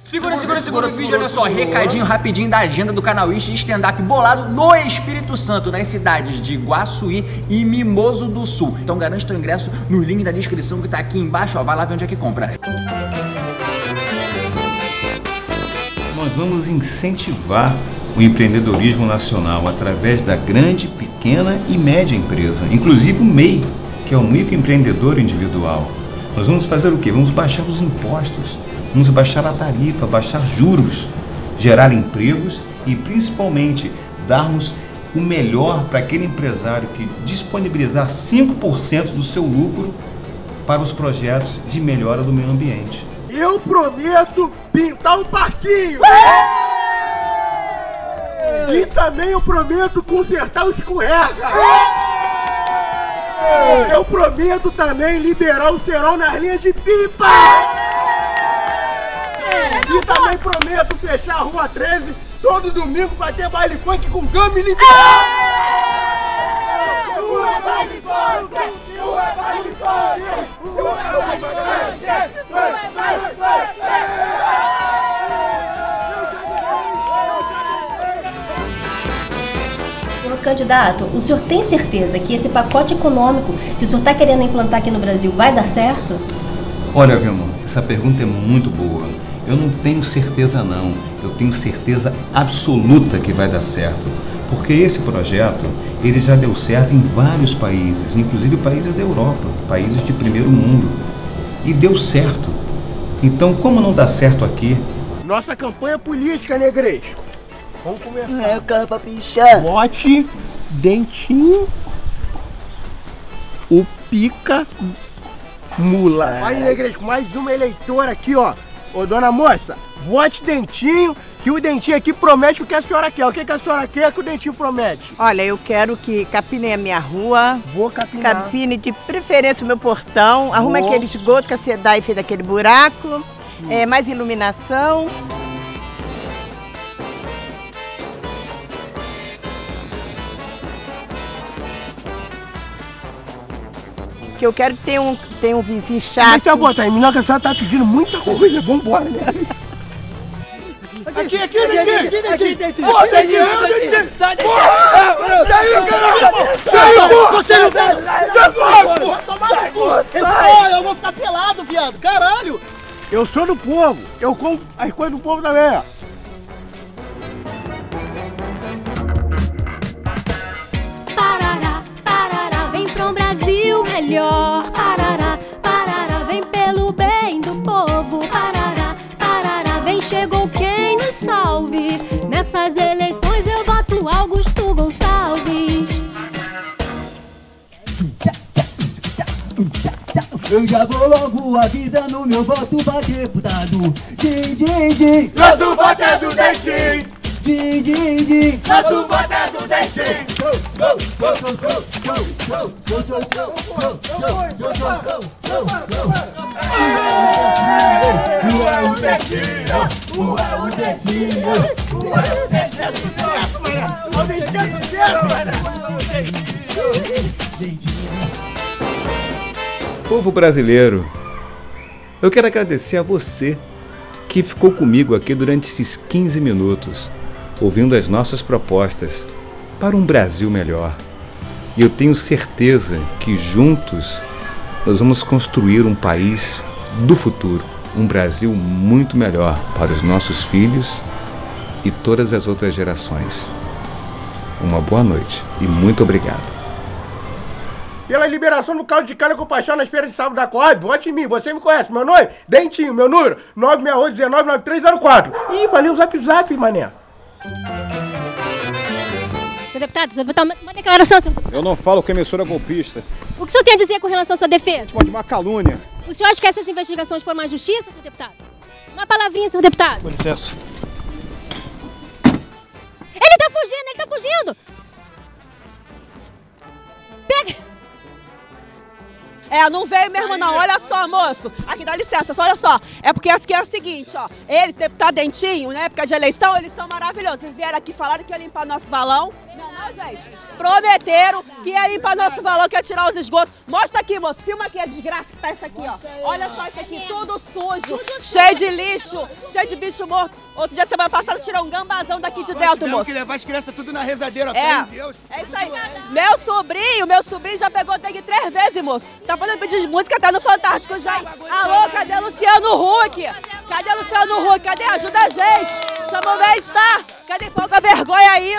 Segura o vídeo, olha só, recadinho rapidinho da agenda do canal Ishi de stand-up bolado no Espírito Santo, nas cidades de Iguaçuí e Mimoso do Sul. Então garante teu ingresso no link da descrição que tá aqui embaixo, ó, vai lá ver onde é que compra. Nós vamos incentivar o empreendedorismo nacional através da grande, pequena e média empresa, inclusive o MEI, que é o microempreendedor individual. Nós vamos fazer o quê? Vamos baixar os impostos. Vamos baixar a tarifa, baixar juros, gerar empregos e principalmente darmos o melhor para aquele empresário que disponibilizar 5% do seu lucro para os projetos de melhora do meio ambiente. Eu prometo pintar um parquinho! E também eu prometo consertar o escorrega! Eu prometo também liberar o cerol nas linhas de pipa! E também prometo fechar a Rua 13 todo domingo pra ter baile funk com gama militar! Rua baile funk! Rua baile funk! Rua baile funk! Rua baile funk! Senhor candidato, o senhor tem certeza que esse pacote econômico que o senhor está querendo implantar aqui no Brasil vai dar certo? Olha, Vilma, essa pergunta é muito boa. Eu não tenho certeza não, eu tenho certeza absoluta que vai dar certo, porque esse projeto, ele já deu certo em vários países, inclusive países da Europa, países de primeiro mundo, e deu certo. Então, como não dá certo aqui? Nossa campanha política, Negresco. Vamos começar. Eu quero pra pichar. Vote Dentinho, o pica mula. Aí, Negresco, mais uma eleitora aqui, ó. Ô, dona moça, vote Dentinho, que o Dentinho aqui promete o que a senhora quer. O que a senhora quer que o Dentinho promete? Olha, eu quero que capine a minha rua. Vou capinar. Capine de preferência o meu portão. Arrume aquele esgoto que a SEDAI fez daquele buraco. Mais iluminação. Que eu quero ter um vizinho chato. Deixa eu botar em mim, que a senhora tá pedindo muita coisa. Vambora, né? Aqui, Dentinho! Pô, Dentinho! Daí, caralho! Sai, porra! Você não vai! Sai fora, porra! Tomar no cu! Eu vou ficar pelado, viado! Caralho! Eu sou do povo! Eu como as coisas do povo também, ó! Melhor, parará, parará, vem pelo bem do povo, parará, parará, vem, chegou quem nos salve, nessas eleições eu voto Augusto Gonçalves. Eu já vou logo avisando meu voto pra deputado. Din, din, din. Nosso voto é do Dentinho! Din, din, din. Nosso voto é do Dentinho! Povo brasileiro, eu quero agradecer a você que ficou comigo aqui durante esses 15 minutos, ouvindo as nossas propostas para um Brasil melhor. E eu tenho certeza que juntos nós vamos construir um país do futuro, um Brasil muito melhor para os nossos filhos e todas as outras gerações. Uma boa noite e muito obrigado. Pela liberação do caldo de cana com paixão nas feiras de sábado da Coab, vote em mim, você me conhece, meu nome? Dentinho, meu número 968199304. Ih, valeu o zap, mané. Senhor deputado, uma declaração, senhor deputado. Eu não falo com emissora golpista. O que o senhor tem a dizer com relação à sua defesa? Pode uma calúnia. O senhor acha que essas investigações foram uma justiça, senhor deputado? Uma palavrinha, senhor deputado. Com licença. Ele tá fugindo! Pega! Não veio mesmo não, olha só, moço. Aqui, dá licença, só olha só. É porque aqui é o seguinte, ó. Eles, deputado Dentinho, na época de eleição, eles são maravilhosos. Eles vieram aqui, falaram que ia limpar nosso valão. Não gente? Prometeram que ia limpar nosso valão, que ia tirar os esgotos. Mostra aqui, moço. Filma aqui a desgraça que tá isso aqui, ó. Olha só isso aqui, tudo sujo, cheio de lixo, cheio de bicho morto. Outro dia, semana passada, tirou um gambazão daqui de dentro, moço. Que levar as crianças tudo na rezadeira, é, Deus. É isso aí. Meu sobrinho já pegou dengue 3 vezes, moço. Tá fazendo pedido de música até no Fantástico já. Alô, cadê Luciano Huck? Cadê Luciano Huck? Cadê? Ajuda a gente. Chama o bem-estar. Cadê pouca vergonha aí?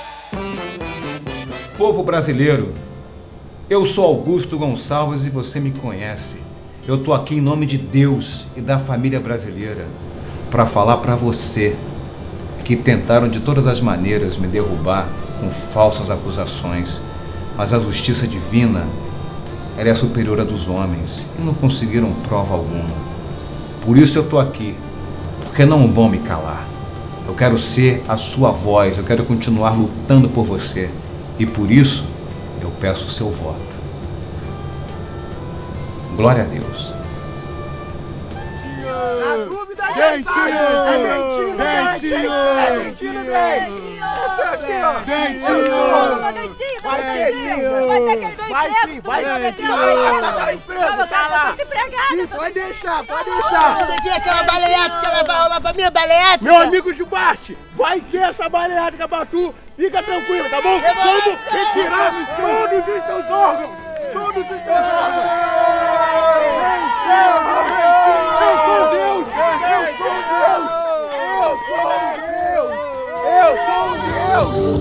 Povo brasileiro, eu sou Augusto Gonçalves e você me conhece. Eu tô aqui em nome de Deus e da família brasileira para falar para você que tentaram de todas as maneiras me derrubar com falsas acusações, mas a justiça divina, ela é superior à dos homens e não conseguiram prova alguma. Por isso eu tô aqui, porque não vão me calar. Eu quero ser a sua voz, eu quero continuar lutando por você. E por isso, eu peço o seu voto. Glória a Deus. Pode deixar. Aquela baleada que ela vai roubar pra mim, baleada. Meu amigo Gilbarte, vai ter essa baleada pra tu. Fica tranquilo, tá bom? Vamos retirar todos os seus órgãos. Todos os seus órgãos. Eu sou Deus. Eu sou Deus.